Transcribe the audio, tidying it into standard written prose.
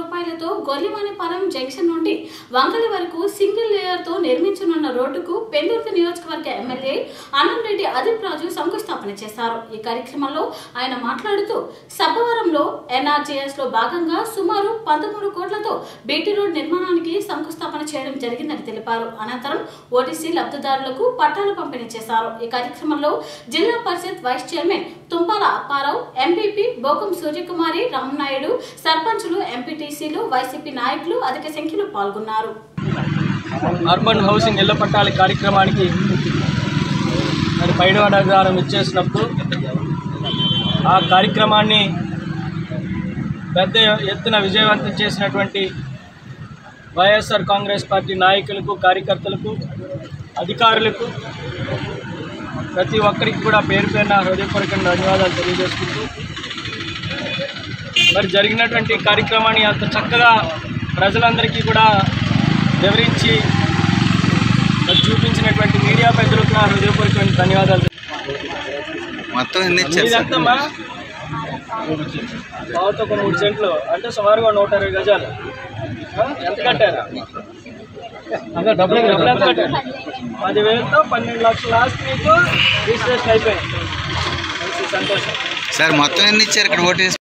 రూపాయలతో గొర్రెవానిపాలెం జంక్షన్ నుండి వంగలి వరకు సింగిల్ లేయర్ తో నిర్మించనున్న రోడ్డుకు పెందుర్తి నియోజకవర్గ ఎమ్మెల్యే అన్నంరెడ్డి అదీప్ రాజు శంకుస్థాపన చేశారు। ఈ కార్యక్రమంలో ఆయన మాట్లాడుతూ సబ్బవరంలో ఎన్ఆర్జీఎస్ లో భాగంగా సుమారు 13 కోట్లతో బీటీ రోడ్ నిర్మాణానికి శంకుస్థాపన చేయడం జరిగిందని తెలిపారు। అనంతరం ఓటీసీ లబ్ధిదారులకు పట్టాలు పంపిణీ చేశారు। ఈ కార్యక్రమంలో Zilla Parishad vice chairman Tumpala Apparao, MPP Bokam Suryakumari, Ramanaidu, సర్పంచులు, ఎంపీటీసీలు, వైసీపీ నాయకులు అధిక సంఖ్యలో పాల్గొన్నారు। అర్బన్ హౌసింగ్ ఇళ్ల పట్టాల కార్యక్రమానికి మరి పైడవ నగరం ఇచ్చేసినప్పుడు ఆ కార్యక్రమాన్ని పెద్ద ఎత్తున విజయవంతం చేసినటువంటి వైఎస్ఆర్ కాంగ్రెస్ పార్టీ నాయకులకు, కార్యకర్తలకు, అధికారులకు ప్రతి ఒక్కరికి కూడా పేరు పేరున హృదయపూర్వక ధన్యవాదాలు తెలియజేసుకుంటూ మరి జరిగినటువంటి కార్యక్రమాన్ని అంత చక్కగా ప్రజలందరికీ కూడా వివరించి చూపించినటువంటి మీడియా పెద్దలకు నా హృదయపూర్వకమైన ధన్యవాదాలు। బావతో ఒక 3 సెంట్లు అంటే సుమారుగా 120 గజాలు ఎంత కట్టారు? అంటే డబ్బులు ఎంత కట్టారు? 10,000తో 12 లక్షల ఆస్తి మీకు రిజిస్ట్రేషన్ అయిపోయింది। సంతోషం సార్। మొత్తం ఎన్ని ఇచ్చారు ఇక్కడ ఓటు?